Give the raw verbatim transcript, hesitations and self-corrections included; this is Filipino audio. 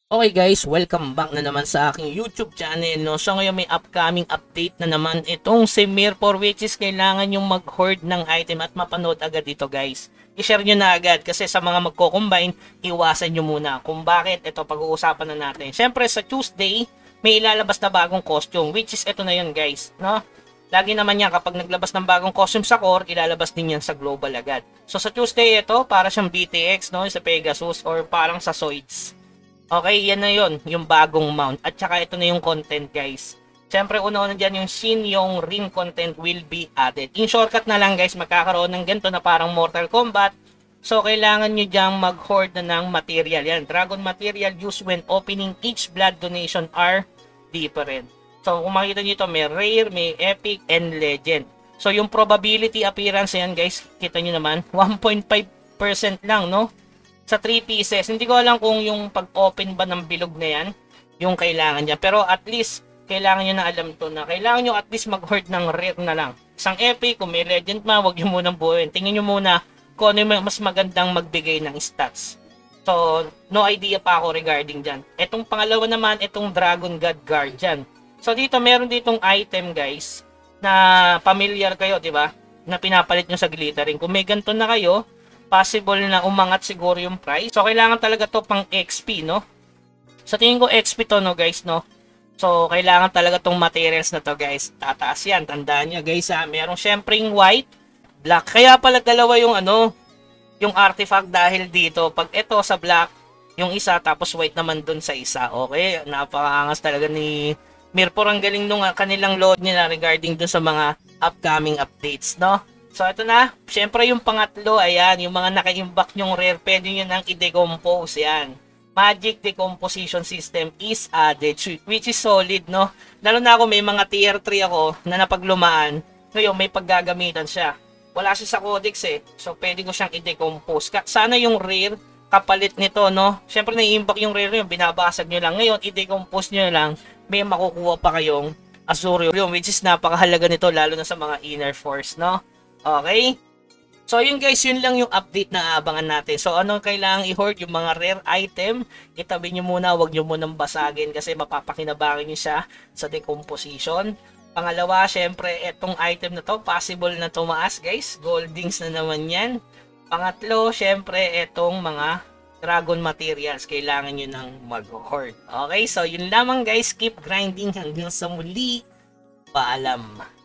Okay guys, welcome back na naman sa aking YouTube channel, no? So ngayon may upcoming update na naman itong si Mirror, which is kailangan yung mag-hoard ng item at mapanood agad dito guys. I-share nyo na agad kasi sa mga magko-combine, iwasan nyo muna. Kung bakit, ito pag-uusapan na natin. Siyempre sa Tuesday, may ilalabas na bagong costume, which is ito na yun guys, no? Lagi naman yan kapag naglabas ng bagong costume sa core, ilalabas din yan sa global agad. So sa Tuesday ito, para siyang B T X, no? Sa Pegasus or parang sa Zoids. Okay, yan na yon, yung bagong mount. At saka ito na yung content guys. Siyempre una-una dyan yung Shin yung ring content will be added. In shortcut na lang guys, magkakaroon ng ganito na parang Mortal Kombat. So kailangan nyo dyang mag-hoard na ng material. Yan, dragon material used when opening each blood donation are different. So kung makita nyo ito, may rare, may epic, and legend. So yung probability appearance yan guys, kita nyo naman, one point five percent lang, no? Sa three pieces. Hindi ko alam kung yung pag-open ba ng bilog na yan, yung kailangan niya. Pero at least, kailangan nyo na alam to na kailangan nyo at least mag-hoard ng rare na lang. Isang epic, kung may legend ma, huwag nyo munang buuin. Tingnan nyo muna kung ano yung mas magandang magbigay ng stats. So, no idea pa ako regarding dyan. Etong pangalawa naman, itong Dragon God Guardian. So, dito, meron ditong item, guys, na familiar kayo, di ba? Na pinapalit nyo sa glittering. Kung may ganito na kayo, possible na umangat siguro yung price. So, kailangan talaga to pang X P, no? Sa tingin ko, X P to, no, guys, no? So, kailangan talaga tong materials na to, guys. Tataas yan. Tandaan nyo, guys, ha? Meron syempreng white, black. Kaya pala dalawa yung, ano, yung artifact dahil dito. Pag ito sa black, yung isa, tapos white naman dun sa isa. Okay? Napakaangas talaga ni Mirror. Ang galing nung kanilang load nila regarding dun sa mga upcoming updates, no? So, ito na. Siyempre, yung pangatlo, ayan, yung mga naka-imbak yung rare, pwede nyo nang i-decompose, yan. Magic Decomposition System is added, which is solid, no? Lalo na ako, may mga tier three ako na napaglumaan. Ngayon, may paggagamitan siya. Wala siya sa codex, eh. So, pwede ko siyang i-decompose. Sana yung rare, kapalit nito, no? Siyempre, nai-imbak yung rare yun, binabasag nyo lang. Ngayon, i-decompose nyo lang, may makukuha pa kayong Azurium, which is napakahalaga nito, lalo na sa mga inner force, no? Okay? So, yun guys, yun lang yung update na abangan natin. So, ano kailangang i-hoard? Yung mga rare item, itabi nyo muna, wag nyo munang basagin kasi mapapakinabangin nyo siya sa decomposition. Pangalawa, syempre, etong item na to, possible na tumaas guys. Goldings na naman yan. Pangatlo, syempre, etong mga dragon materials, kailangan nyo nang mag-hoard. Okay, so yun lamang guys, keep grinding hanggang sa muli. Paalam.